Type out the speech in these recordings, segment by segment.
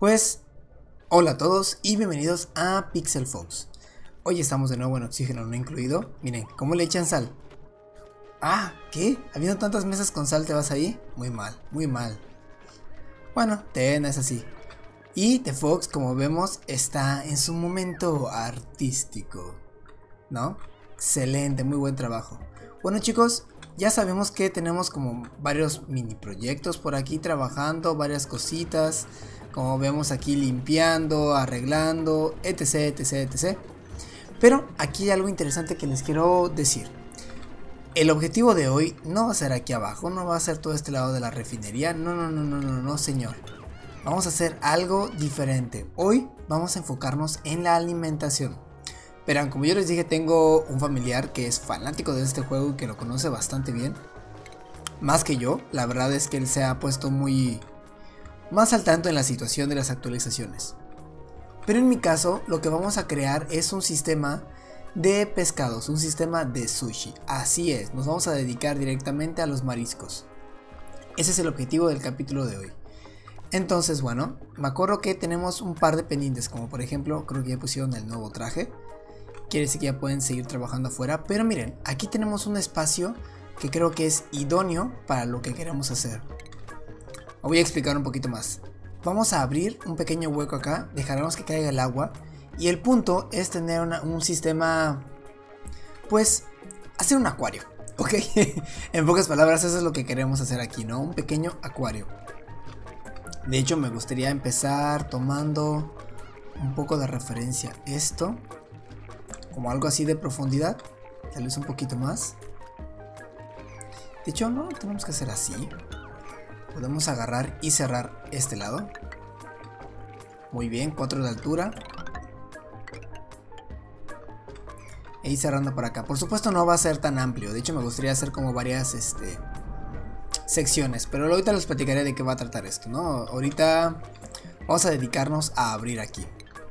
Pues, hola a todos y bienvenidos a Pixel Fox. Hoy estamos de nuevo en oxígeno no incluido. Miren, ¿cómo le echan sal? Ah, ¿qué? ¿Habiendo tantas mesas con sal te vas ahí? Muy mal, muy mal. Bueno, es así. Y The Fox, como vemos, está en su momento artístico, ¿no? Excelente, muy buen trabajo. Bueno chicos, ya sabemos que tenemos como varios mini proyectos por aquí trabajando, varias cositas. Como vemos aquí limpiando, arreglando, etc, etc, etc. Pero aquí hay algo interesante que les quiero decir. El objetivo de hoy no va a ser aquí abajo, no va a ser todo este lado de la refinería. No, no, no, no, no, no, señor. Vamos a hacer algo diferente. Hoy vamos a enfocarnos en la alimentación. Verán, como yo les dije, tengo un familiar que es fanático de este juego y que lo conoce bastante bien. Más que yo, la verdad es que él se ha puesto más al tanto en la situación de las actualizaciones. Pero en mi caso, lo que vamos a crear es un sistema de pescados, un sistema de sushi. Así es, nos vamos a dedicar directamente a los mariscos. Ese es el objetivo del capítulo de hoy. Entonces, bueno, me acuerdo que tenemos un par de pendientes, como por ejemplo, creo que ya pusieron el nuevo traje. Quiere decir que ya pueden seguir trabajando afuera. Pero miren, aquí tenemos un espacio que creo que es idóneo para lo que queremos hacer. Voy a explicar un poquito más. Vamos a abrir un pequeño hueco acá, dejaremos que caiga el agua. Y el punto es tener un sistema, pues, hacer un acuario, ¿ok? En pocas palabras, eso es lo que queremos hacer aquí, ¿no? Un pequeño acuario. De hecho, me gustaría empezar tomando un poco de referencia esto, como algo así de profundidad, tal vez un poquito más. De hecho, no tenemos que hacer así. Podemos agarrar y cerrar este lado. Muy bien, 4 de altura. E ir cerrando por acá. Por supuesto no va a ser tan amplio. De hecho me gustaría hacer como varias secciones. Pero ahorita les platicaré de qué va a tratar esto, ¿no? Ahorita vamos a dedicarnos a abrir aquí.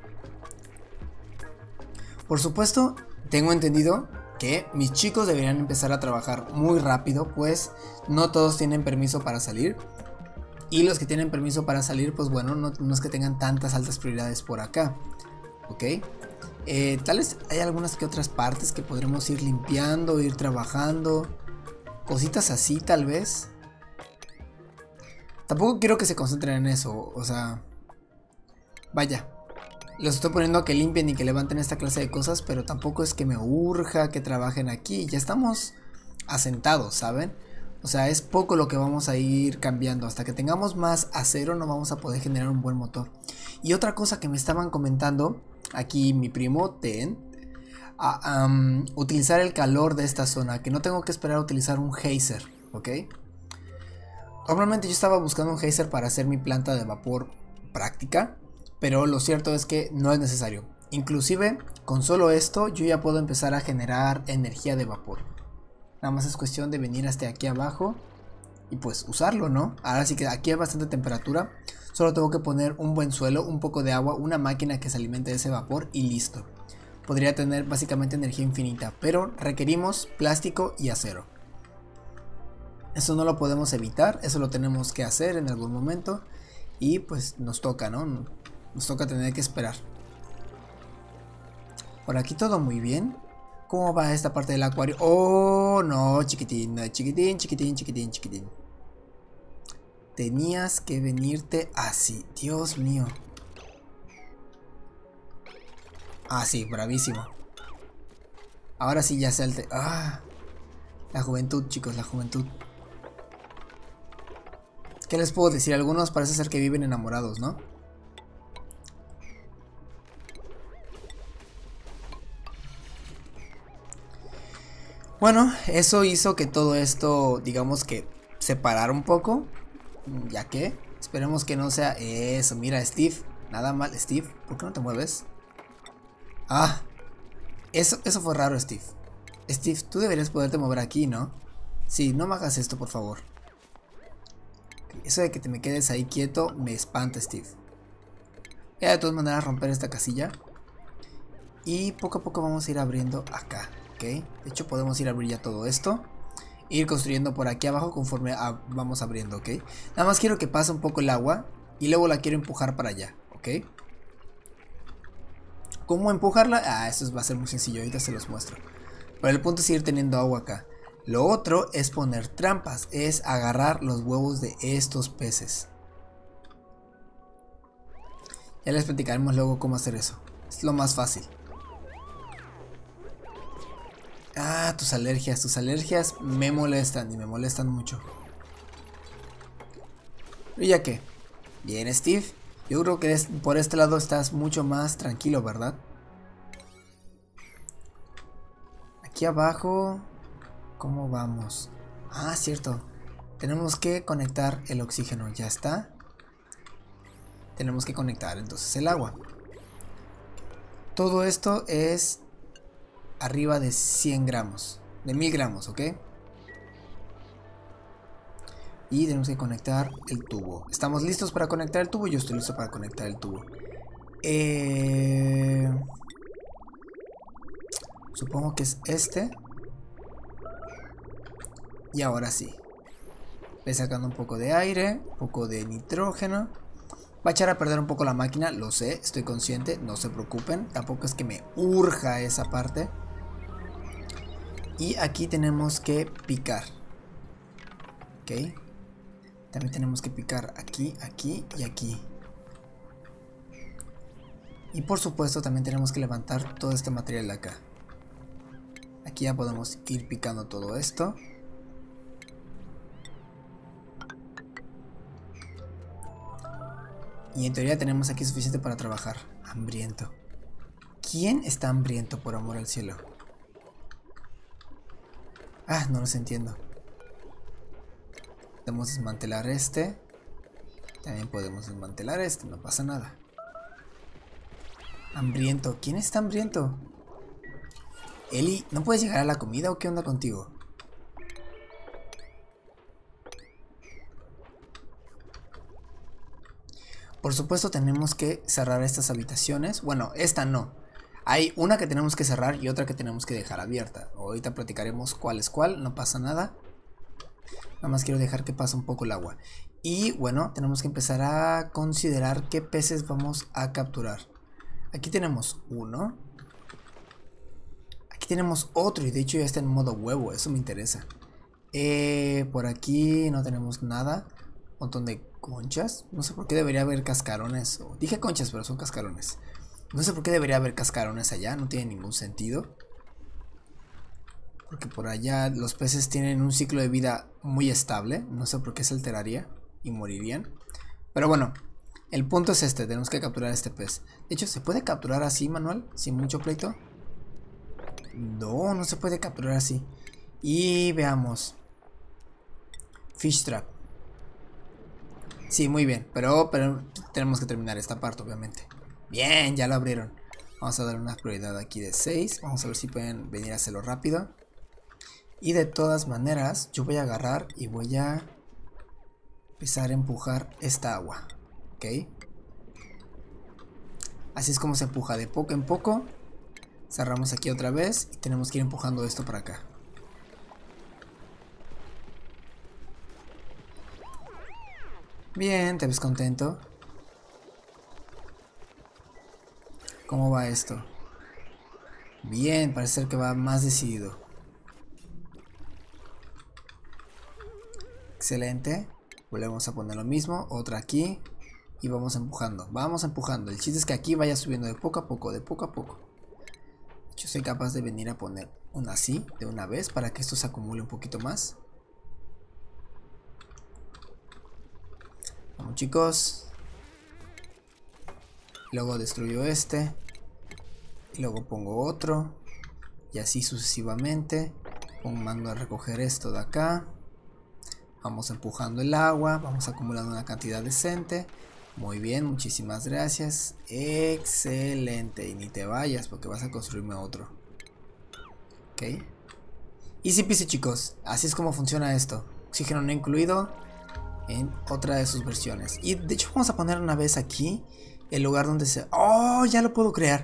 Por supuesto, tengo entendido que mis chicos deberían empezar a trabajar muy rápido, pues no todos tienen permiso para salir. Y los que tienen permiso para salir, pues bueno, no es que tengan tantas altas prioridades por acá. ¿Ok? Tal vez hay algunas que otras partes que podremos ir limpiando, ir trabajando. Cositas así tal vez. Tampoco quiero que se concentren en eso, o sea... Vaya. Los estoy poniendo a que limpien y que levanten esta clase de cosas, pero tampoco es que me urja que trabajen aquí. Ya estamos asentados, ¿saben? O sea, es poco lo que vamos a ir cambiando. Hasta que tengamos más acero no vamos a poder generar un buen motor. Y otra cosa que me estaban comentando aquí mi primo Ten, utilizar el calor de esta zona, que no tengo que esperar a utilizar un geyser, ¿ok? Normalmente yo estaba buscando un geyser para hacer mi planta de vapor práctica, pero lo cierto es que no es necesario. Inclusive con solo esto yo ya puedo empezar a generar energía de vapor. Nada más es cuestión de venir hasta aquí abajo y pues usarlo, ¿no? Ahora sí que aquí hay bastante temperatura. Solo tengo que poner un buen suelo, un poco de agua, una máquina que se alimente de ese vapor y listo. Podría tener básicamente energía infinita, pero requerimos plástico y acero. Eso no lo podemos evitar, eso lo tenemos que hacer en algún momento. Y pues nos toca, ¿no? Nos toca tener que esperar. Por aquí todo muy bien. ¿Cómo va esta parte del acuario? Oh, no, chiquitín, chiquitín, chiquitín, chiquitín, chiquitín. Tenías que venirte así, Dios mío. Ah, sí, bravísimo. Ahora sí ya salte. Ah, la juventud, chicos, la juventud. ¿Qué les puedo decir? Algunos parece ser que viven enamorados, ¿no? Bueno, eso hizo que todo esto, digamos que se parara un poco. Ya que, esperemos que no sea eso. Mira, Steve, nada mal, Steve, ¿por qué no te mueves? Ah, eso fue raro, Steve. Steve, tú deberías poderte mover aquí, ¿no? Sí, no me hagas esto, por favor. Eso de que te me quedes ahí quieto me espanta, Steve. Voy a de todas maneras romper esta casilla. Y poco a poco vamos a ir abriendo acá, ¿ok? De hecho podemos ir a abrir ya todo esto. Ir construyendo por aquí abajo conforme vamos abriendo, ¿ok? Nada más quiero que pase un poco el agua y luego la quiero empujar para allá. Ok. ¿Cómo empujarla? Ah, eso va a ser muy sencillo, ahorita se los muestro. Pero el punto es ir teniendo agua acá. Lo otro es poner trampas, es agarrar los huevos de estos peces. Ya les platicaremos luego cómo hacer eso. Es lo más fácil. Ah, tus alergias me molestan y me molestan mucho. ¿Y ya qué? Bien, Steve. Yo creo que por este lado estás mucho más tranquilo, ¿verdad? Aquí abajo, ¿cómo vamos? Ah, cierto. Tenemos que conectar el oxígeno, ya está. Tenemos que conectar entonces el agua. Todo esto es arriba de 100 gramos, de 1000 gramos, ¿ok? Y tenemos que conectar el tubo. ¿Estamos listos para conectar el tubo? Yo estoy listo para conectar el tubo. Supongo que es este. Y ahora sí. Voy sacando un poco de aire, un poco de nitrógeno. Va a echar a perder un poco la máquina, lo sé, estoy consciente, no se preocupen. Tampoco es que me urja esa parte. Y aquí tenemos que picar. Ok. También tenemos que picar aquí, aquí y aquí. Y por supuesto también tenemos que levantar todo este material de acá. Aquí ya podemos ir picando todo esto. Y en teoría tenemos aquí suficiente para trabajar. Hambriento. ¿Quién está hambriento, por amor al cielo? Ah, no los entiendo. Podemos desmantelar este. También podemos desmantelar este, no pasa nada. Hambriento. ¿Quién está hambriento? Eli, ¿no puedes llegar a la comida o qué onda contigo? Por supuesto tenemos que cerrar estas habitaciones. Bueno, esta no. Hay una que tenemos que cerrar y otra que tenemos que dejar abierta. Ahorita platicaremos cuál es cuál, no pasa nada. Nada más quiero dejar que pase un poco el agua. Y bueno, tenemos que empezar a considerar qué peces vamos a capturar. Aquí tenemos uno. Aquí tenemos otro y de hecho ya está en modo huevo, eso me interesa. Por aquí no tenemos nada. Un montón de conchas. No sé por qué debería haber cascarones. Dije conchas, pero son cascarones. No sé por qué debería haber cascarones allá. No tiene ningún sentido. Porque por allá los peces tienen un ciclo de vida muy estable. No sé por qué se alteraría y morirían. Pero bueno, el punto es este. Tenemos que capturar este pez. De hecho, ¿se puede capturar así, Manuel? Sin mucho pleito. No, no se puede capturar así. Y veamos. Fish trap. Sí, muy bien, pero tenemos que terminar esta parte, obviamente. Bien, ya lo abrieron. Vamos a dar una prioridad aquí de 6. Vamos a ver si pueden venir a hacerlo rápido. Y de todas maneras, yo voy a agarrar y voy a empezar a empujar esta agua. ¿Ok? Así es como se empuja de poco en poco. Cerramos aquí otra vez y tenemos que ir empujando esto para acá. Bien, te ves contento. ¿Cómo va esto? Bien, parece ser que va más decidido. Excelente. Volvemos a poner lo mismo. Otra aquí. Y vamos empujando. Vamos empujando. El chiste es que aquí vaya subiendo de poco a poco. De poco a poco. Yo soy capaz de venir a poner una así. De una vez. Para que esto se acumule un poquito más. Vamos, chicos. Luego destruyo este. Y luego pongo otro. Y así sucesivamente. Mando a recoger esto de acá. Vamos empujando el agua. Vamos acumulando una cantidad decente. Muy bien, muchísimas gracias. Excelente. Y ni te vayas porque vas a construirme otro. Ok. Easy peasy, chicos. Así es como funciona esto. Oxígeno no incluido en otra de sus versiones. Y de hecho vamos a poner una vez aquí el lugar donde se... ¡Oh! Ya lo puedo crear.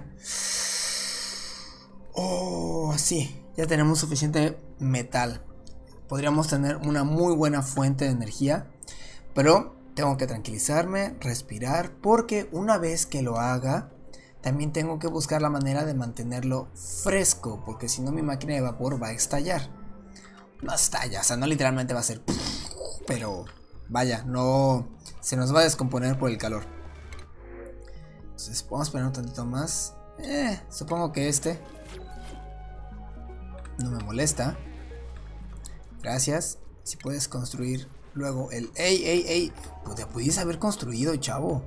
¡Oh! Así. Ya tenemos suficiente metal. Podríamos tener una muy buena fuente de energía. Pero Tengo que tranquilizarme, respirar, porque una vez que lo haga, también tengo que buscar la manera de mantenerlo fresco, porque si no mi máquina de vapor va a estallar. No estalla, o sea, no literalmente va a ser, pero vaya, no se nos va a descomponer por el calor. Entonces vamos a poner un tantito más. Supongo que este no me molesta. Gracias. Si puedes construir luego el... ¡Ey! Pues ya pudiste haber construido, chavo.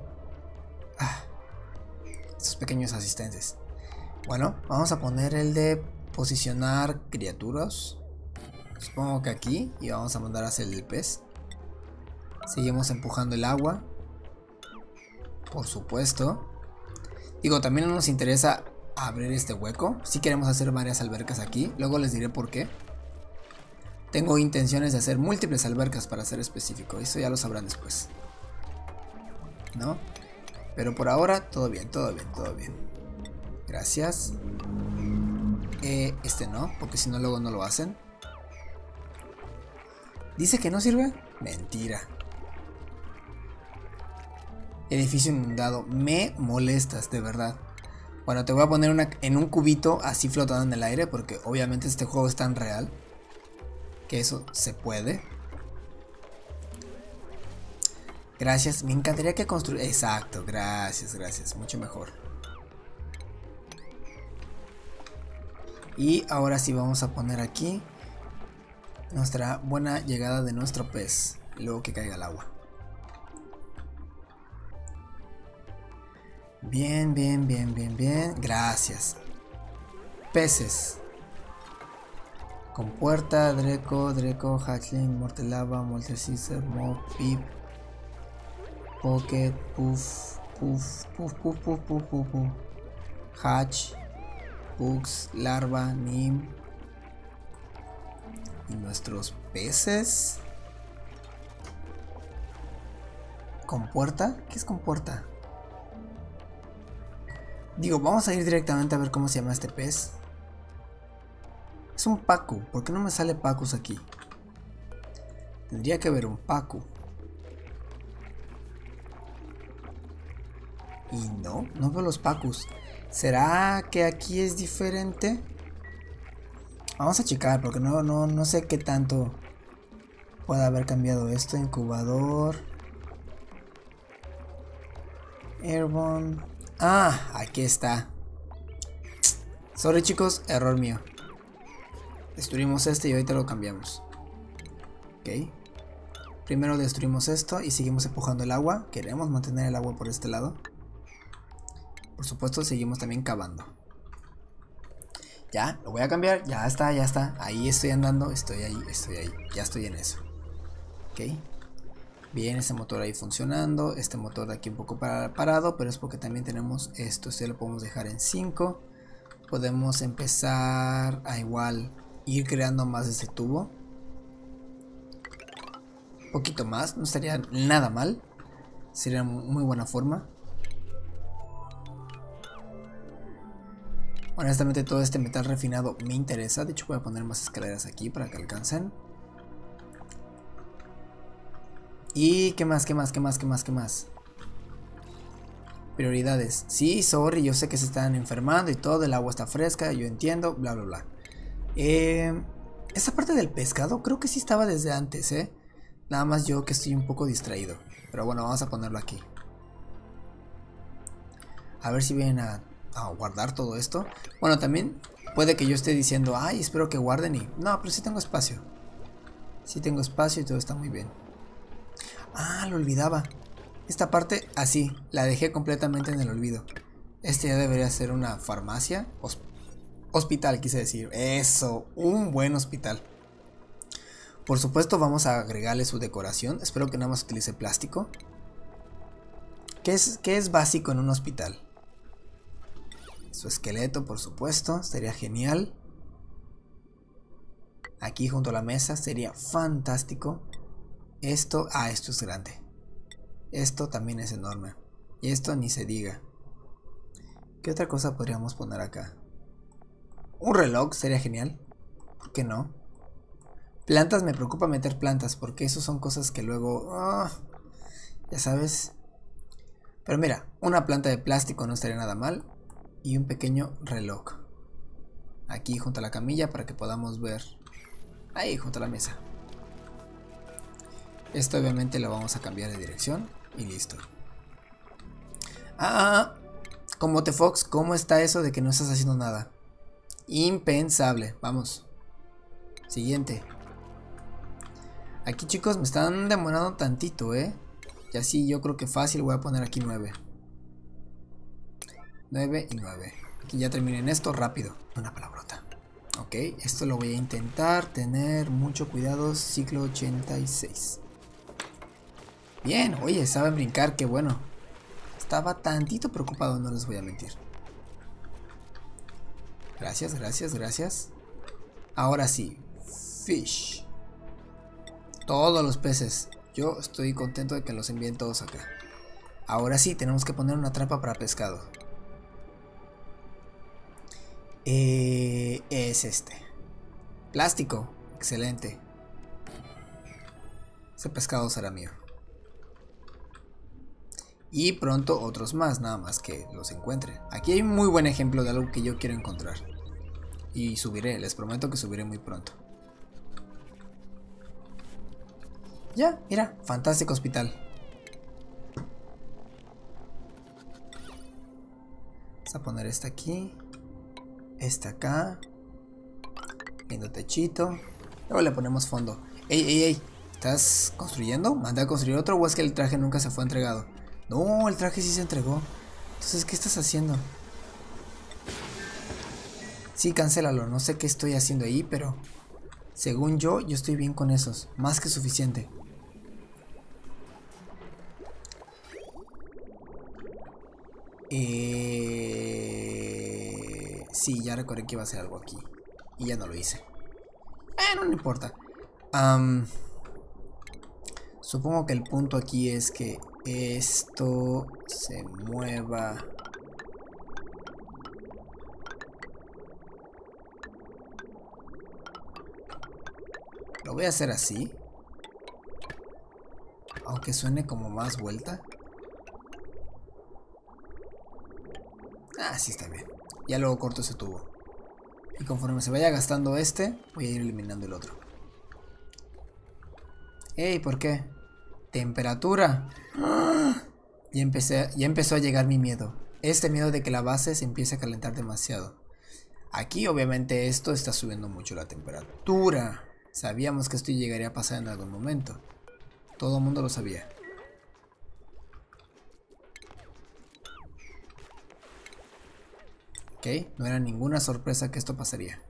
Estos pequeños asistentes. Bueno, vamos a poner el de posicionar criaturas. Supongo que aquí. Y vamos a mandar a hacer el pez. Seguimos empujando el agua. Por supuesto. Digo, también no nos interesa abrir este hueco. Si queremos hacer varias albercas aquí. Luego les diré por qué. Tengo intenciones de hacer múltiples albercas, para ser específico. Eso ya lo sabrán después. ¿No? Pero por ahora, todo bien. Gracias. Este no, porque si no luego no lo hacen. ¿Dice que no sirve? Mentira. Edificio inundado. Me molestas, de verdad. Bueno, te voy a poner en un cubito así flotando en el aire, porque obviamente este juego es tan real que eso se puede. Gracias, me encantaría que construya. Exacto, gracias, mucho mejor. Y ahora sí vamos a poner aquí nuestra buena llegada de nuestro pez. Y luego que caiga el agua. Bien. Gracias. Peces. Compuerta, Dreco, Hatchling, Mortelava, Moltesizer, Mob, Pip, Pocket, Puff, Hatch, Bugs, Larva, Nim. Y nuestros peces. ¿Compuerta? ¿Qué es compuerta? Digo, vamos a ir directamente a ver cómo se llama este pez. Es un pacu. ¿Por qué no me sale pacus aquí? Tendría que haber un pacu. Y no veo los pacus. ¿Será que aquí es diferente? Vamos a checar porque no sé qué tanto puede haber cambiado esto. Incubador. Airborne. Ah, aquí está. Sorry chicos, error mío. Destruimos este y ahorita lo cambiamos. Ok. Primero destruimos esto y seguimos empujando el agua. Queremos mantener el agua por este lado. Por supuesto seguimos también cavando. Ya, lo voy a cambiar. Ya está. Ahí estoy andando. Estoy ahí. Ya estoy en eso. Ok. Bien, ese motor ahí funcionando. Este motor de aquí un poco parado. Pero es porque también tenemos esto. Esto ya lo podemos dejar en 5. Podemos empezar a igual ir creando más de ese tubo. Un poquito más. No estaría nada mal. Sería muy buena forma. Honestamente todo este metal refinado me interesa. De hecho voy a poner más escaleras aquí para que alcancen. ¿Y qué más? Prioridades. Sí, sorry, yo sé que se están enfermando y todo. El agua está fresca, yo entiendo, bla. Esa parte del pescado creo que sí estaba desde antes, Nada más yo que estoy un poco distraído. Pero bueno, vamos a ponerlo aquí. A ver si vienen a guardar todo esto. Bueno, también puede que yo esté diciendo, ay, espero que guarden y... No, pero sí tengo espacio. Sí tengo espacio y todo está muy bien. Ah, lo olvidaba. Esta parte, así, la dejé completamente en el olvido. Este ya debería ser una farmacia. Hospital, quise decir. Eso, un buen hospital. Por supuesto vamos a agregarle su decoración. Espero que nada más utilice plástico. ¿Qué es básico en un hospital? Su esqueleto, por supuesto, sería genial. Aquí junto a la mesa sería fantástico. Esto es grande. Esto también es enorme. Y esto ni se diga. ¿Qué otra cosa podríamos poner acá? Un reloj sería genial. ¿Por qué no? Plantas, me preocupa meter plantas porque eso son cosas que luego... Ya sabes. Pero mira, una planta de plástico no estaría nada mal. Y un pequeño reloj. Aquí junto a la camilla para que podamos ver. Ahí junto a la mesa. Esto obviamente lo vamos a cambiar de dirección. Y listo. Como te Fox, ¿cómo está eso de que no estás haciendo nada? Impensable. Vamos. Siguiente. Aquí chicos me están demorando tantito, Y así yo creo que fácil voy a poner aquí 9. 9 y 9. Aquí ya terminen esto rápido. Una palabrota. Ok, esto lo voy a intentar tener mucho cuidado. Ciclo 86. Bien, oye, saben brincar, qué bueno. Estaba tantito preocupado, no les voy a mentir. Gracias, gracias, gracias. Ahora sí, fish. Todos los peces. Yo estoy contento de que los envíen todos acá. Ahora sí, tenemos que poner una trampa para pescado. Es este. Plástico. Excelente. Ese pescado será mío. Y pronto otros más, nada más que los encuentre. Aquí hay un muy buen ejemplo de algo que yo quiero encontrar. Y subiré, les prometo que subiré muy pronto. Ya, mira, fantástico hospital. Vamos a poner este aquí. Este acá. Lindo techito. Luego le ponemos fondo. ¡Ey, ey, ey! ¿Estás construyendo? ¿Mandé a construir otro o es que el traje nunca se fue entregado? No, el traje sí se entregó. Entonces, ¿qué estás haciendo? Sí, cancélalo. No sé qué estoy haciendo ahí, pero según yo estoy bien con esos. Más que suficiente. Sí, ya recordé que iba a hacer algo aquí. Y ya no lo hice. No importa. Supongo que el punto aquí es que esto se mueva. Lo voy a hacer así. Aunque suene como más vuelta. Sí está bien. Ya luego corto ese tubo. Y conforme se vaya gastando este, voy a ir eliminando el otro. ¡Ey! ¿Por qué? ¡Temperatura! Ya empezó a llegar mi miedo. Este miedo de que la base se empiece a calentar demasiado. Aquí obviamente esto está subiendo mucho la temperatura. Sabíamos que esto llegaría a pasar en algún momento. Todo el mundo lo sabía. Ok, no era ninguna sorpresa que esto pasaría.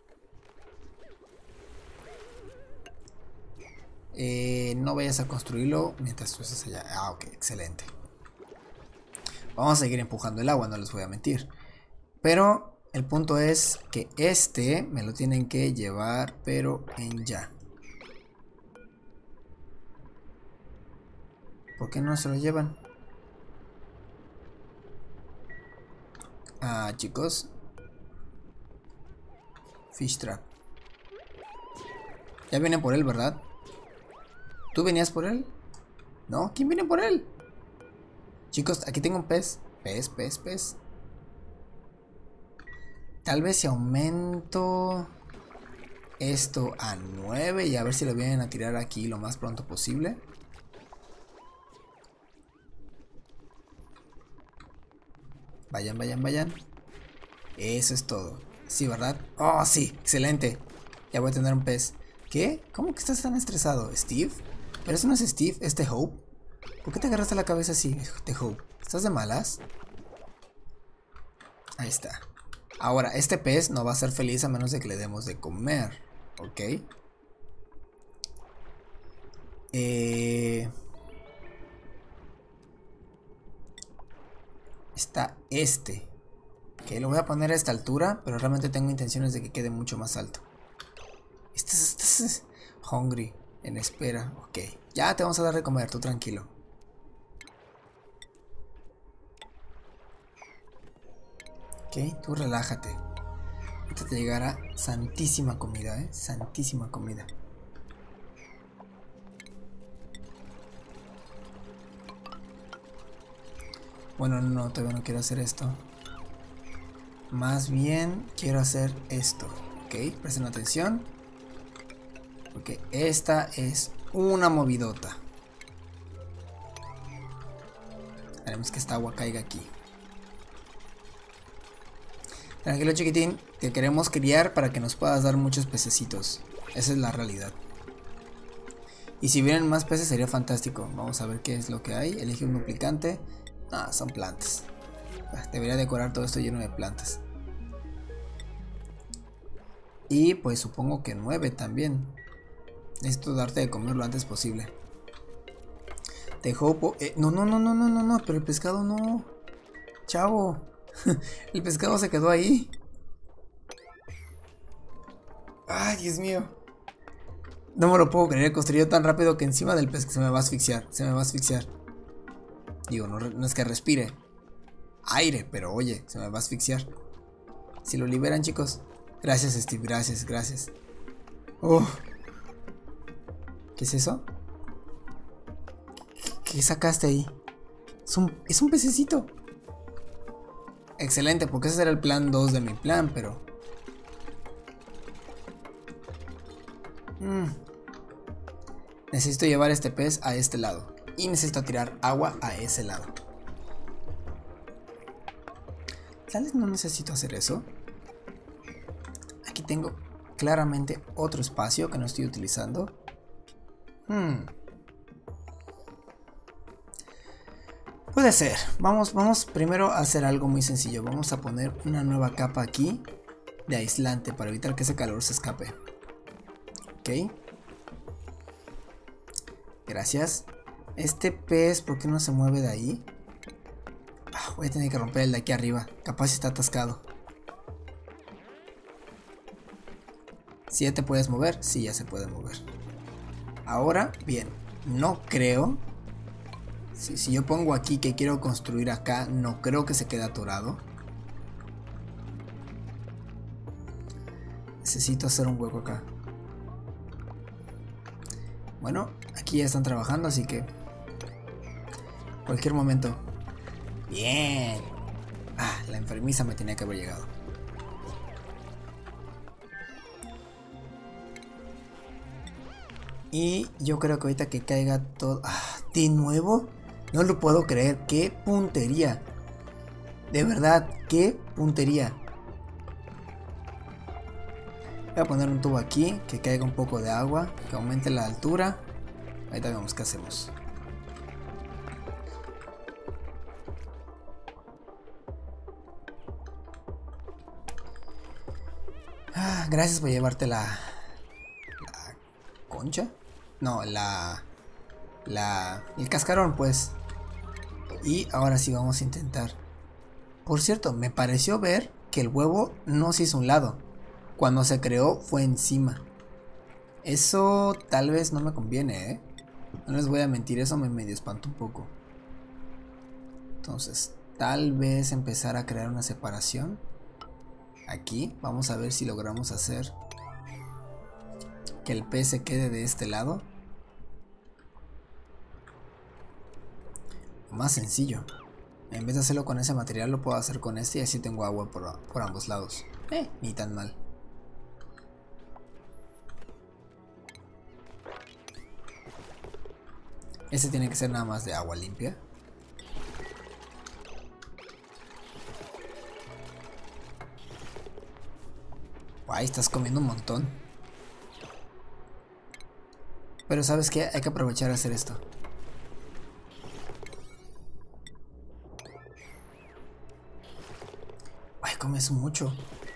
No vayas a construirlo mientras tú estés allá. Ok, excelente. Vamos a seguir empujando el agua, no les voy a mentir. Pero el punto es que este me lo tienen que llevar, pero en ya. ¿Por qué no se lo llevan? Chicos. Fish trap. Ya vienen por él, ¿verdad? ¿Tú venías por él? ¿No? ¿Quién viene por él? Chicos, aquí tengo un pez. Pez. Tal vez si aumento esto a 9 y a ver si lo vienen a tirar aquí lo más pronto posible. Vayan. Eso es todo. Sí, ¿verdad? Oh, sí, excelente. Ya voy a tener un pez. ¿Qué? ¿Cómo que estás tan estresado? ¿Steve? Pero eso no es Steve, es The Hope. ¿Por qué te agarraste la cabeza así, The Hope? ¿Estás de malas? Ahí está. Ahora, este pez no va a ser feliz a menos de que le demos de comer. ¿Ok? Está este. Ok, lo voy a poner a esta altura, pero realmente tengo intenciones de que quede mucho más alto. Este es hungry, en espera. Ok, ya te vamos a dar de comer, tú tranquilo. Ok, tú relájate. Ahorita te llegará santísima comida, santísima comida. Bueno, no, todavía no quiero hacer esto. Más bien quiero hacer esto. Ok, presten atención. Porque esta es una movidota. Haremos que esta agua caiga aquí. Tranquilo, chiquitín, te queremos criar para que nos puedas dar muchos pececitos. Esa es la realidad. Y si vienen más peces sería fantástico. Vamos a ver qué es lo que hay. Elige un duplicante. Ah, son plantas. Debería decorar todo esto lleno de plantas. Y pues supongo que 9 también. Necesito darte de comer lo antes posible. Te hopo. No, pero el pescado no. Chavo. El pescado se quedó ahí. Ay, Dios mío. No me lo puedo creer. Construyó tan rápido que encima del pescado se me va a asfixiar. Se me va a asfixiar. Digo, no es que respire aire, pero oye, se me va a asfixiar. Si lo liberan, chicos. Gracias, Steve. Gracias. Oh. ¿Qué es eso? ¿Qué sacaste ahí? Es un pececito. Excelente, porque ese era el plan 2 de mi plan, pero... Necesito llevar este pez a este lado. Y necesito tirar agua a ese lado. Tal vez no necesito hacer eso. Aquí tengo claramente otro espacio que no estoy utilizando. Puede ser. Vamos primero a hacer algo muy sencillo. Vamos a poner una nueva capa aquí de aislante para evitar que ese calor se escape. Ok. Gracias. Este pez, ¿por qué no se mueve de ahí? Voy a tener que romper el de aquí arriba. Capaz está atascado. ¿Si ya te puedes mover? Sí, ya se puede mover. Ahora, bien. No creo... Si yo pongo aquí que quiero construir acá, no creo que se quede atorado. Necesito hacer un hueco acá. Bueno, aquí ya están trabajando, así que... cualquier momento. Bien. La enfermiza me tenía que haber llegado. Y yo creo que ahorita que caiga todo... ¿de nuevo? No lo puedo creer. ¡Qué puntería! De verdad, ¡qué puntería! Voy a poner un tubo aquí, que caiga un poco de agua, que aumente la altura. Ahorita vemos qué hacemos. Gracias por llevarte la concha. No, el cascarón, pues. Y ahora sí vamos a intentar. Por cierto, me pareció ver que el huevo no se hizo a un lado. Cuando se creó fue encima. Eso tal vez no me conviene, ¿eh? No les voy a mentir, eso me medio espantó un poco. Entonces, tal vez empezar a crear una separación. Aquí, vamos a ver si logramos hacer que el pez se quede de este lado. Más sencillo. En vez de hacerlo con ese material, lo puedo hacer con este y así tengo agua por ambos lados. Ni tan mal. Este tiene que ser nada más de agua limpia. Ay, estás comiendo un montón. Pero ¿sabes qué? Hay que aprovechar a hacer esto. Ay, comes mucho.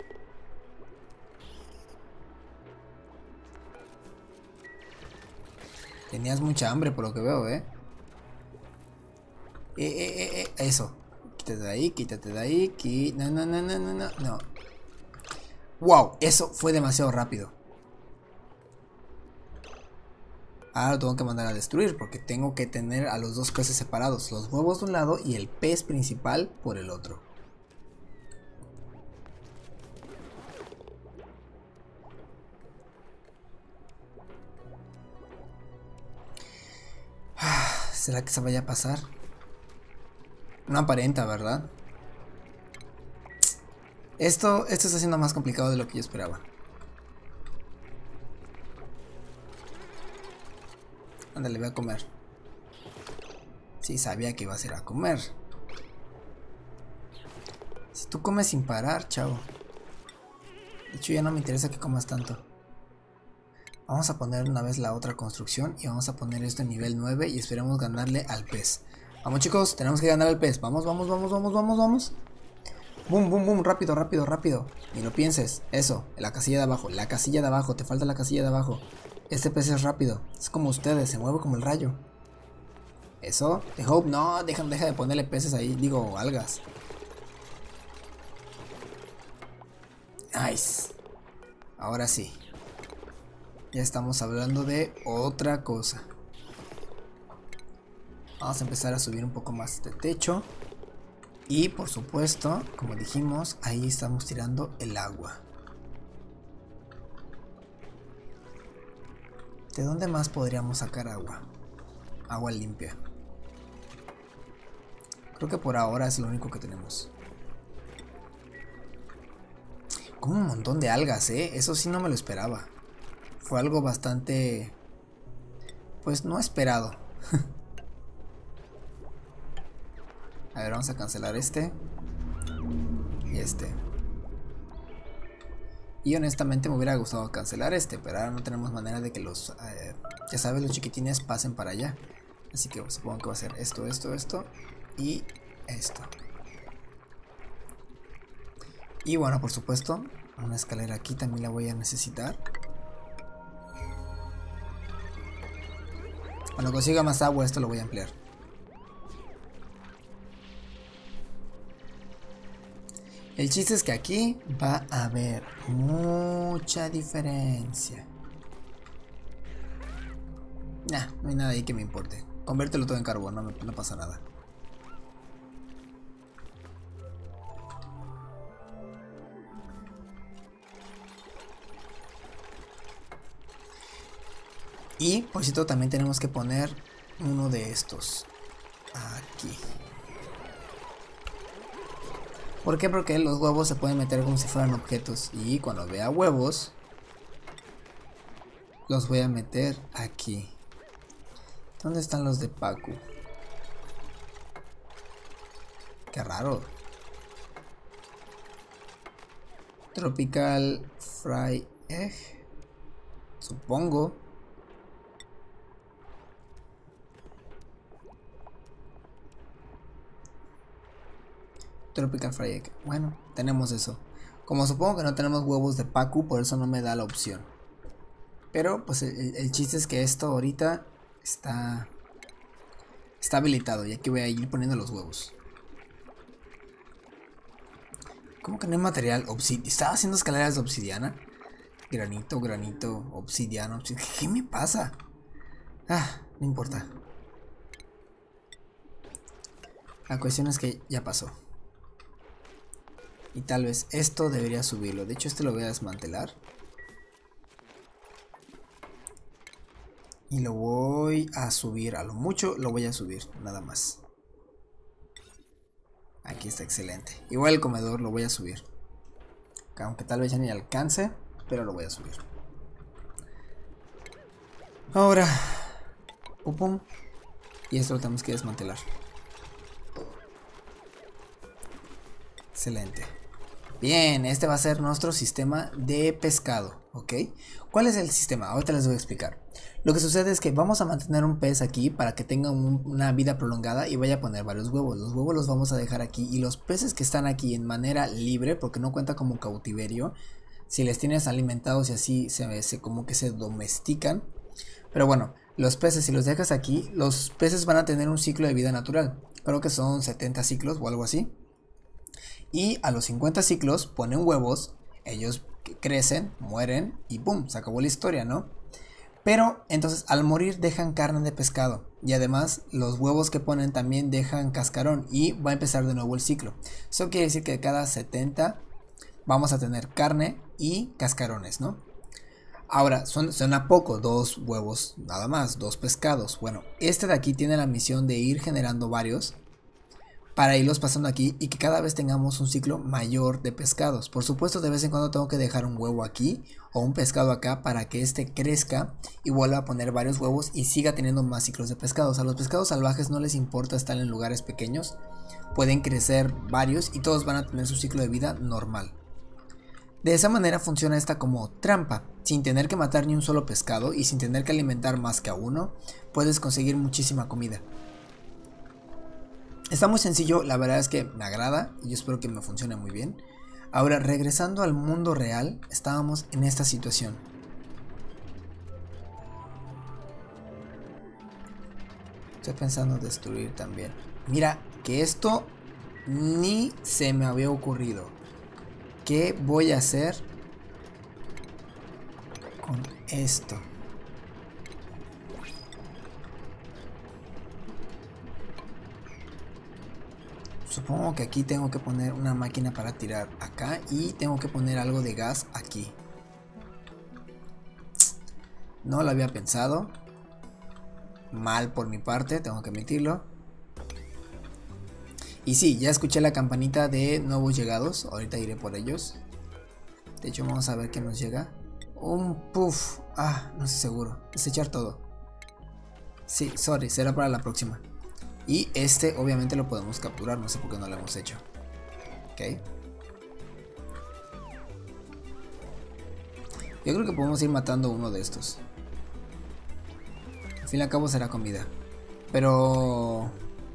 Tenías mucha hambre por lo que veo, ¿eh? Eso. Quítate de ahí, quítate de ahí. No. Wow, eso fue demasiado rápido. Ahora lo tengo que mandar a destruir porque tengo que tener a los dos peces separados. Los huevos de un lado y el pez principal por el otro. ¿Será que se vaya a pasar? No aparenta, ¿verdad? Esto está siendo más complicado de lo que yo esperaba. Ándale, voy a comer. Sí, sabía que iba a ser a comer. Si tú comes sin parar, chavo. De hecho, ya no me interesa que comas tanto. Vamos a poner una vez la otra construcción y vamos a poner esto en nivel 9 y esperemos ganarle al pez. Vamos, chicos, tenemos que ganar al pez. Vamos, vamos, vamos, vamos, vamos, vamos. Boom, boom, boom, rápido, rápido, rápido. Ni lo pienses. Eso, la casilla de abajo, la casilla de abajo, te falta la casilla de abajo. Este pez es rápido, es como ustedes, se mueve como el rayo. Eso, The Hope, no, deja de ponerle peces ahí, digo, algas. Nice. Ahora sí. Ya estamos hablando de otra cosa. Vamos a empezar a subir un poco más de techo. Y por supuesto, como dijimos, ahí estamos tirando el agua. ¿De dónde más podríamos sacar agua? Agua limpia. Creo que por ahora es lo único que tenemos. Como un montón de algas, eso sí no me lo esperaba. Fue algo bastante... pues no esperado. A ver, vamos a cancelar este. Y este. Y honestamente me hubiera gustado cancelar este, pero ahora no tenemos manera de que los... ya sabes, los chiquitines pasen para allá. Así que supongo que va a ser esto, esto, esto y esto. Y bueno, por supuesto, una escalera aquí también la voy a necesitar. Cuando consiga más agua, esto lo voy a ampliar. El chiste es que aquí va a haber mucha diferencia. Nah, no hay nada ahí que me importe. Convértelo todo en carbón, no pasa nada. Y por cierto, también tenemos que poner uno de estos aquí. ¿Por qué? Porque los huevos se pueden meter como si fueran objetos. Y cuando vea huevos, los voy a meter aquí. ¿Dónde están los de Pacu? Qué raro. Tropical Fry Egg. Supongo. Tropical Fry Egg. Bueno, tenemos eso. Como supongo que no tenemos huevos de Pacu, por eso no me da la opción. Pero pues el chiste es que esto ahorita está habilitado. Y aquí voy a ir poniendo los huevos. ¿Cómo que no hay material? ¿Estaba haciendo escaleras de obsidiana? Granito, granito, obsidiana. ¿Qué me pasa? Ah, no importa. La cuestión es que ya pasó. Y tal vez esto debería subirlo. De hecho, este lo voy a desmantelar. Y lo voy a subir. A lo mucho lo voy a subir. Nada más. Aquí está excelente. Igual el comedor lo voy a subir. Aunque tal vez ya ni alcance. Pero lo voy a subir. Ahora. Pum, pum. Y esto lo tenemos que desmantelar. Excelente. Bien, este va a ser nuestro sistema de pescado, ¿ok? ¿Cuál es el sistema? Ahorita les voy a explicar. Lo que sucede es que vamos a mantener un pez aquí para que tenga una vida prolongada y vaya a poner varios huevos. Los huevos los vamos a dejar aquí y los peces que están aquí en manera libre, porque no cuenta como cautiverio, si les tienes alimentados y así como que se domestican. Pero bueno, los peces si los dejas aquí, los peces van a tener un ciclo de vida natural. Creo que son 70 ciclos o algo así. Y a los 50 ciclos ponen huevos, ellos crecen, mueren y ¡pum! Se acabó la historia, ¿no? Pero entonces al morir dejan carne de pescado y además los huevos que ponen también dejan cascarón y va a empezar de nuevo el ciclo. Eso quiere decir que cada 70 vamos a tener carne y cascarones, ¿no? Ahora, suena poco, 2 huevos nada más, 2 pescados. Bueno, este de aquí tiene la misión de ir generando varios para irlos pasando aquí y que cada vez tengamos un ciclo mayor de pescados. Por supuesto, de vez en cuando tengo que dejar un huevo aquí o un pescado acá para que este crezca y vuelva a poner varios huevos y siga teniendo más ciclos de pescados. A los pescados salvajes no les importa estar en lugares pequeños, pueden crecer varios y todos van a tener su ciclo de vida normal. De esa manera funciona esta como trampa. Sin tener que matar ni un solo pescado y sin tener que alimentar más que a uno, puedes conseguir muchísima comida. Está muy sencillo, la verdad es que me agrada y yo espero que me funcione muy bien. Ahora, regresando al mundo real, estábamos en esta situación. Estoy pensando destruir también. Mira, que esto ni se me había ocurrido. ¿Qué voy a hacer con esto? Supongo que aquí tengo que poner una máquina para tirar acá y tengo que poner algo de gas aquí. No lo había pensado. Mal por mi parte, tengo que admitirlo. Y sí, ya escuché la campanita de nuevos llegados. Ahorita iré por ellos. De hecho, vamos a ver qué nos llega. Un puff. Ah, no estoy seguro. Desechar todo. Sí, sorry, será para la próxima. Y este obviamente lo podemos capturar, no sé por qué no lo hemos hecho. Ok. Yo creo que podemos ir matando uno de estos. Al fin y al cabo será comida. Pero...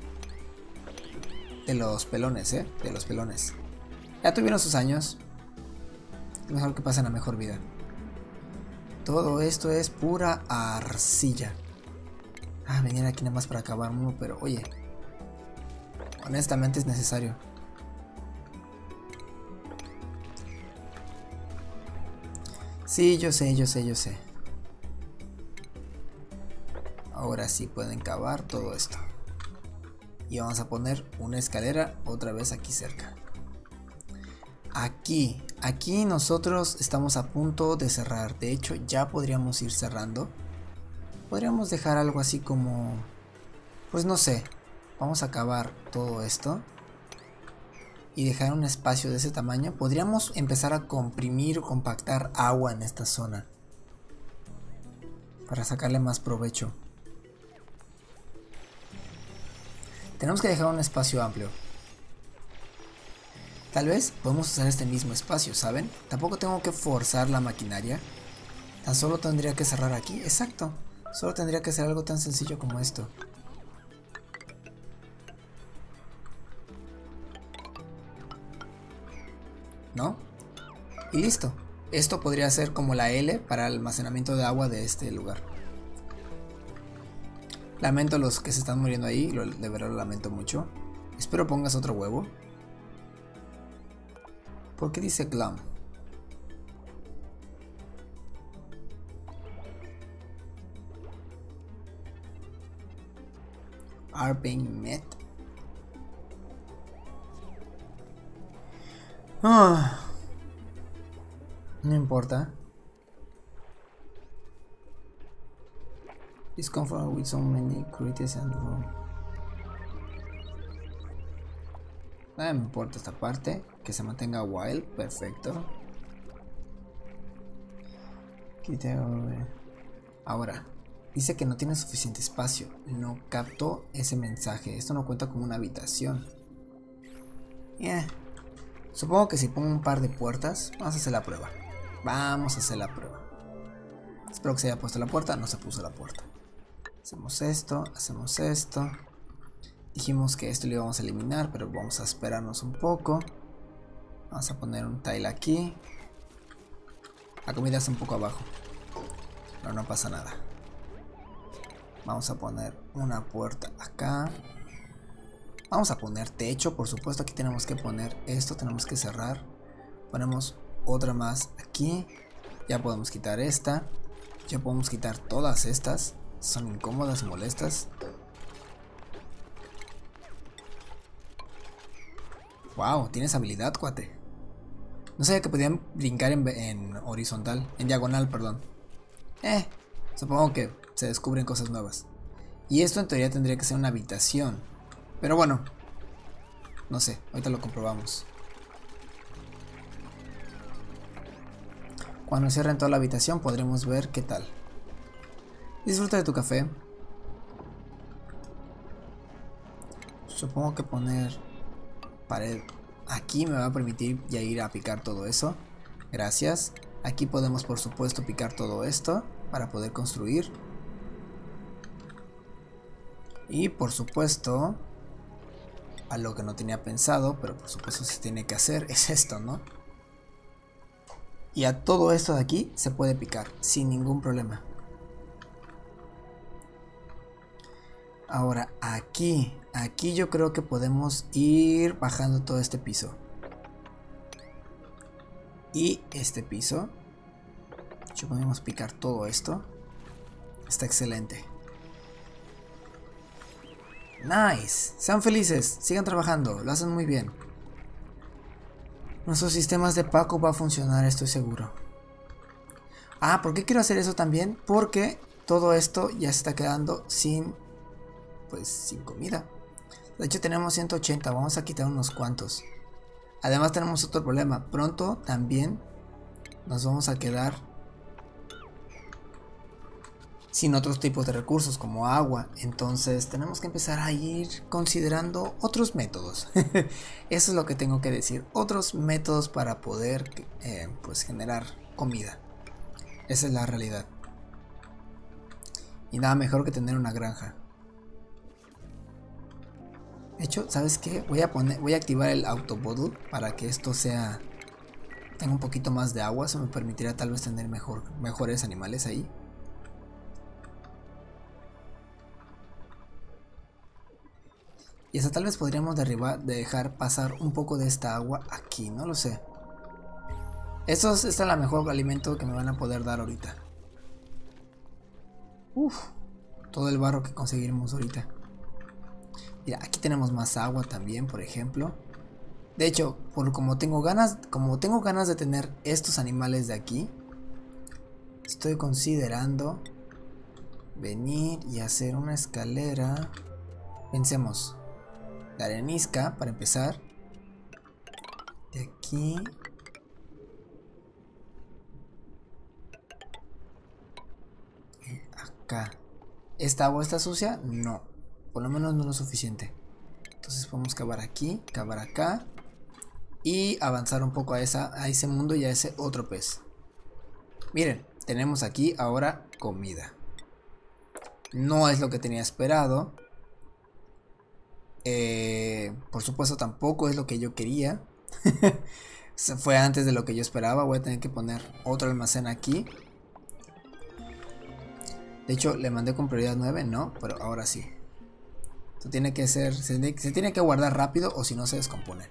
de los pelones, de los pelones. Ya tuvieron sus años. Es mejor que pasen a mejor vida. Todo esto es pura arcilla. Ah, venir aquí nada más para acabar uno, pero oye, honestamente es necesario. Sí, yo sé. Ahora sí pueden cavar todo esto. Y vamos a poner una escalera otra vez aquí cerca. Aquí nosotros estamos a punto de cerrar. De hecho, ya podríamos ir cerrando. Podríamos dejar algo así como... pues no sé. Vamos a acabar todo esto. Y dejar un espacio de ese tamaño. Podríamos empezar a comprimir o compactar agua en esta zona. Para sacarle más provecho. Tenemos que dejar un espacio amplio. Tal vez podemos usar este mismo espacio, ¿saben? Tampoco tengo que forzar la maquinaria. Tan solo tendría que cerrar aquí. Exacto. Solo tendría que hacer algo tan sencillo como esto. ¿No? Y listo. Esto podría ser como la L para el almacenamiento de agua de este lugar. Lamento a los que se están muriendo ahí. De verdad lo lamento mucho. Espero pongas otro huevo. ¿Por qué dice Glum? Are being met. No importa. Discomfort with so many creatures and room. Nada me importa esta parte. Que se mantenga wild. Perfecto. Ahora. Dice que no tiene suficiente espacio. No captó ese mensaje. Esto no cuenta como una habitación. Supongo que si pongo un par de puertas, vamos a hacer la prueba. Vamos a hacer la prueba. Espero que se haya puesto la puerta. No se puso la puerta. Hacemos esto, hacemos esto. Dijimos que esto lo íbamos a eliminar, pero vamos a esperarnos un poco. Vamos a poner un tile aquí. La comida está un poco abajo, pero no pasa nada. Vamos a poner una puerta acá. Vamos a poner techo, por supuesto. Aquí tenemos que poner esto, tenemos que cerrar. Ponemos otra más aquí. Ya podemos quitar esta. Ya podemos quitar todas estas. Son incómodas y molestas. Wow, tienes habilidad, cuate. No sabía que podían brincar en horizontal. En diagonal, perdón. Supongo que se descubren cosas nuevas. Y esto en teoría tendría que ser una habitación. Pero bueno, No sé, ahorita lo comprobamos. Cuando cierren toda la habitación podremos ver qué tal. Disfruta de tu café. Supongo que poner pared aquí me va a permitir ya ir a picar todo eso. Gracias. Aquí podemos por supuesto picar todo esto para poder construir. Y por supuesto, algo que no tenía pensado, pero por supuesto se tiene que hacer, es esto, ¿no? Y a todo esto de aquí se puede picar sin ningún problema. Ahora aquí yo creo que podemos ir bajando todo este piso. Y este piso, yo podemos picar todo esto. Está excelente. Nice, sean felices, sigan trabajando, lo hacen muy bien. Nuestros sistemas de Paco va a funcionar, estoy seguro. Ah, ¿por qué quiero hacer eso también? Porque todo esto ya se está quedando sin comida. De hecho tenemos 180, vamos a quitar unos cuantos. Además tenemos otro problema, pronto también nos vamos a quedar sin otros tipos de recursos como agua. Entonces tenemos que empezar a ir considerando otros métodos. Eso es lo que tengo que decir, otros métodos para poder pues generar comida. Esa es la realidad. Y nada mejor que tener una granja. De hecho, ¿sabes qué? Voy a activar el auto bottle para que esto tenga un poquito más de agua. Eso me permitirá tal vez tener mejores animales ahí. Y hasta tal vez podríamos dejar pasar un poco de esta agua aquí, no lo sé. Este es el mejor alimento que me van a poder dar ahorita. Uf, todo el barro que conseguiremos ahorita. Mira, aquí tenemos más agua también, por ejemplo. De hecho, como tengo ganas de tener estos animales de aquí, estoy considerando venir y hacer una escalera. Pensemos. La arenisca, para empezar. De aquí. Acá. ¿Esta agua está sucia? No. Por lo menos no lo suficiente. Entonces podemos cavar aquí, cavar acá. Y avanzar un poco a ese mundo y a ese otro pez. Miren, tenemos aquí ahora comida. No es lo que tenía esperado. Por supuesto tampoco es lo que yo quería. Fue antes de lo que yo esperaba. Voy a tener que poner otro almacén aquí. De hecho le mandé con prioridad 9. No, pero ahora sí. Esto tiene que ser, se tiene que guardar rápido o si no se descompone.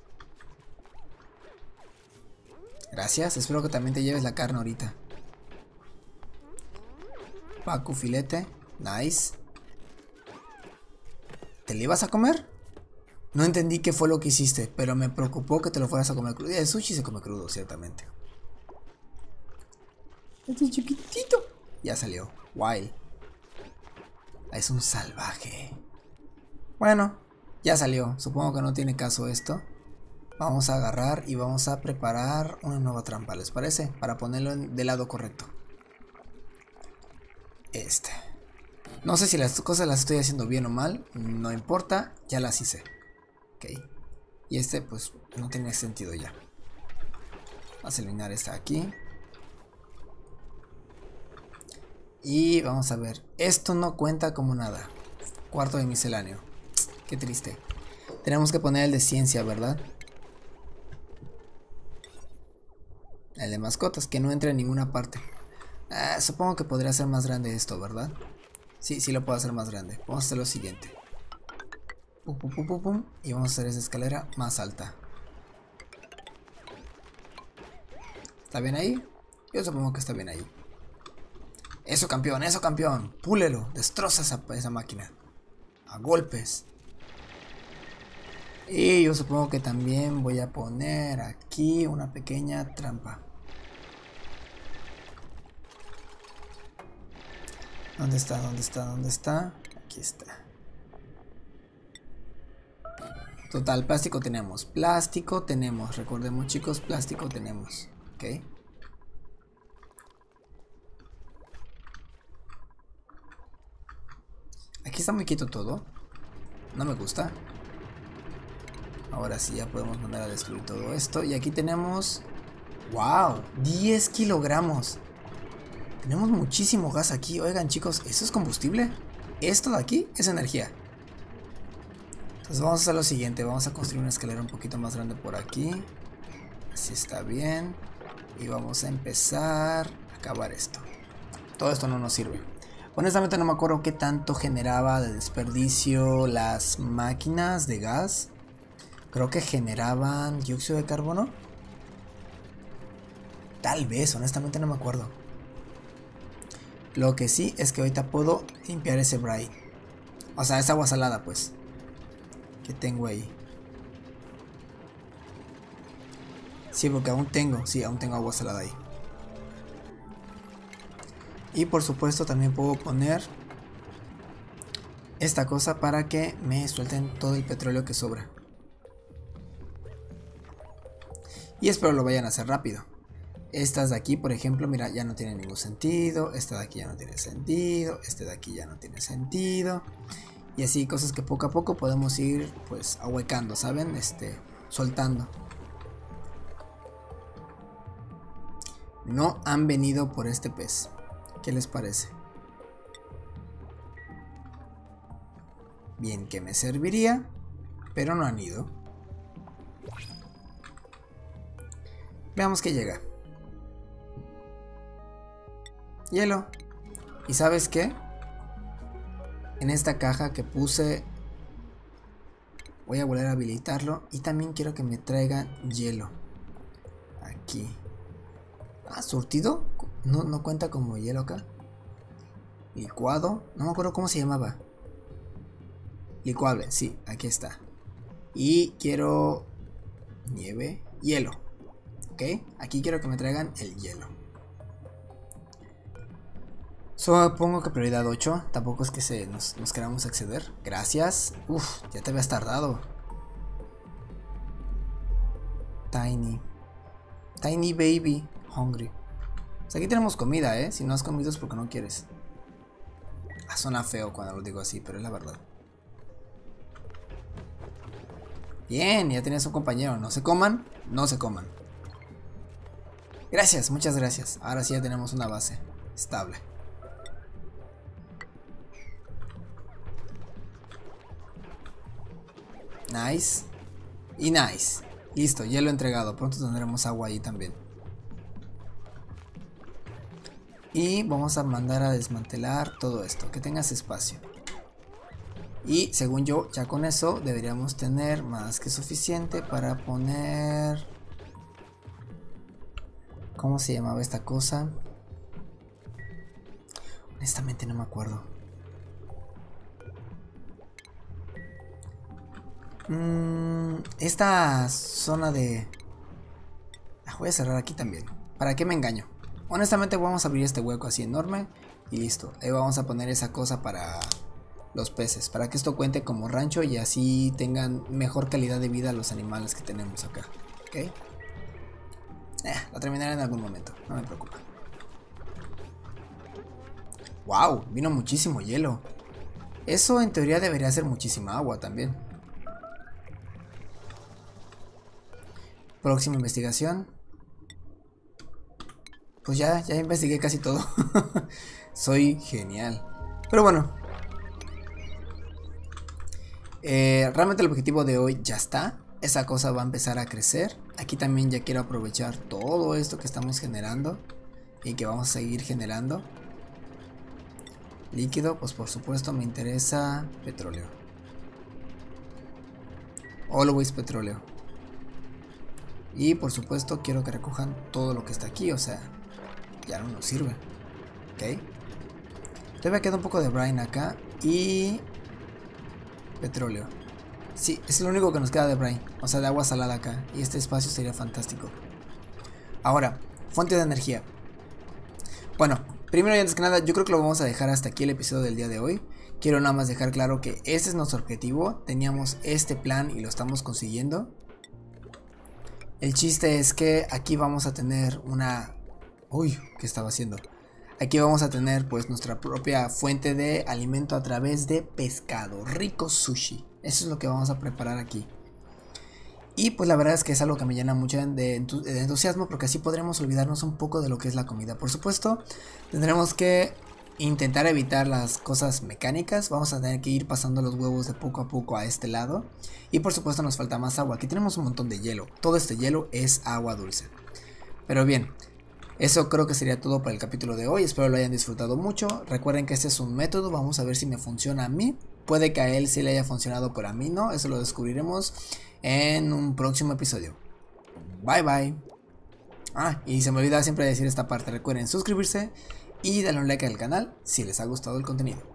Gracias, espero que también te lleves la carne ahorita. Pacu filete, nice. ¿Te lo ibas a comer? No entendí qué fue lo que hiciste, pero me preocupó que te lo fueras a comer crudo. El sushi se come crudo, ciertamente. Este chiquitito. Ya salió. Wild. Es un salvaje. Bueno, ya salió. Supongo que no tiene caso esto. Vamos a agarrar y vamos a preparar una nueva trampa, ¿les parece? Para ponerlo del lado correcto. No sé si las cosas las estoy haciendo bien o mal. No importa, ya las hice. Ok. Y pues no tiene sentido ya. Vamos a eliminar esta aquí. Y vamos a ver. Esto no cuenta como nada. Cuarto de misceláneo. Qué triste. Tenemos que poner el de ciencia, ¿verdad? El de mascotas, que no entre en ninguna parte. Supongo que podría ser más grande esto, ¿verdad? Sí, sí lo puedo hacer más grande. Vamos a hacer lo siguiente. Pum, pum, pum, pum, pum. Y vamos a hacer esa escalera más alta. ¿Está bien ahí? Yo supongo que está bien ahí. Eso campeón, eso campeón. Púlelo, destroza esa máquina. A golpes. Y yo supongo que también voy a poner aquí una pequeña trampa. ¿Dónde está? ¿Dónde está? ¿Dónde está? Aquí está. Total, plástico tenemos. Plástico tenemos. Recordemos, chicos, plástico tenemos. Ok. Aquí está muy quieto todo. No me gusta. Ahora sí, ya podemos mandar a destruir todo esto. Y aquí tenemos... ¡Wow! 10 kilogramos. Tenemos muchísimo gas aquí. Oigan, chicos, ¿eso es combustible? Esto de aquí es energía. Entonces vamos a hacer lo siguiente. Vamos a construir una escalera un poquito más grande por aquí. Así está bien. Y vamos a empezar a acabar esto. Todo esto no nos sirve. Honestamente no me acuerdo qué tanto generaba de desperdicio las máquinas de gas. Creo que generaban dióxido de carbono. Tal vez, honestamente no me acuerdo. Lo que sí es que ahorita puedo limpiar ese Bray. O sea, esa agua salada pues. Que tengo ahí. Sí, porque aún tengo. Sí, aún tengo agua salada ahí. Y por supuesto también puedo poner esta cosa para que me suelten todo el petróleo que sobra. Y espero lo vayan a hacer rápido. Estas de aquí, por ejemplo, mira, ya no tienen ningún sentido. Esta de aquí ya no tiene sentido. Este de aquí ya no tiene sentido. Y así cosas que poco a poco podemos ir pues ahuecando, ¿saben? Soltando. No han venido por este pez. ¿Qué les parece? Bien que me serviría, pero no han ido. Veamos qué llega. Hielo. ¿Y sabes qué? En esta caja que puse voy a volver a habilitarlo. Y también quiero que me traigan hielo. Aquí. Ah, surtido. No cuenta como hielo acá. Licuado. No me acuerdo cómo se llamaba. Licuable, sí, aquí está. Y quiero nieve, hielo. Ok, aquí quiero que me traigan el hielo. Supongo que prioridad 8. Tampoco es que nos queramos exceder. Gracias. Uf, ya te habías tardado. Tiny baby. Hungry. Pues aquí tenemos comida, ¿eh? Si no has comido es porque no quieres. Ah, suena feo cuando lo digo así, pero es la verdad. Bien, ya tenías un compañero. No se coman, no se coman. Gracias, muchas gracias. Ahora sí ya tenemos una base estable. Nice. Y nice. Listo, hielo entregado. Pronto tendremos agua ahí también. Y vamos a mandar a desmantelar todo esto. Que tengas espacio. Y según yo, ya con eso deberíamos tener más que suficiente para poner... ¿Cómo se llamaba esta cosa? Honestamente no me acuerdo. Esta zona de... voy a cerrar aquí también. ¿Para qué me engaño? Honestamente vamos a abrir este hueco así enorme. Y listo. Ahí vamos a poner esa cosa para los peces. Para que esto cuente como rancho y así tengan mejor calidad de vida los animales que tenemos acá. ¿Ok? Lo terminaré en algún momento. No me preocupa. ¡Wow! Vino muchísimo hielo. Eso en teoría debería ser muchísima agua también. Próxima investigación. Pues ya investigué casi todo. Soy genial. Pero bueno. Realmente el objetivo de hoy ya está. Esa cosa va a empezar a crecer. Aquí también ya quiero aprovechar todo esto que estamos generando. Y que vamos a seguir generando. Líquido, pues por supuesto me interesa petróleo. Always petróleo. Y por supuesto quiero que recojan todo lo que está aquí. O sea, ya no nos sirve. Ok. Todavía queda un poco de brine acá. Y petróleo. Sí, es lo único que nos queda de brine. O sea, de agua salada acá. Y este espacio sería fantástico. Ahora, fuente de energía. Bueno, Primero y antes que nada, yo creo que lo vamos a dejar hasta aquí el episodio del día de hoy. Quiero nada más dejar claro que este es nuestro objetivo. Teníamos este plan y lo estamos consiguiendo. El chiste es que aquí vamos a tener una... Uy, ¿qué estaba haciendo? Aquí vamos a tener pues nuestra propia fuente de alimento a través de pescado, rico sushi. Eso es lo que vamos a preparar aquí. Y pues la verdad es que es algo que me llena mucho de entusiasmo, porque así podremos olvidarnos un poco de lo que es la comida. Por supuesto, tendremos que intentar evitar las cosas mecánicas. Vamos a tener que ir pasando los huevos de poco a poco a este lado. Y por supuesto nos falta más agua. Aquí tenemos un montón de hielo. Todo este hielo es agua dulce. Pero bien, eso creo que sería todo para el capítulo de hoy. Espero lo hayan disfrutado mucho. Recuerden que este es un método. Vamos a ver si me funciona a mí. Puede que a él sí le haya funcionado, pero a mí no. Eso lo descubriremos en un próximo episodio. Bye bye. Y se me olvida siempre decir esta parte. Recuerden suscribirse y darle un like al canal si les ha gustado el contenido.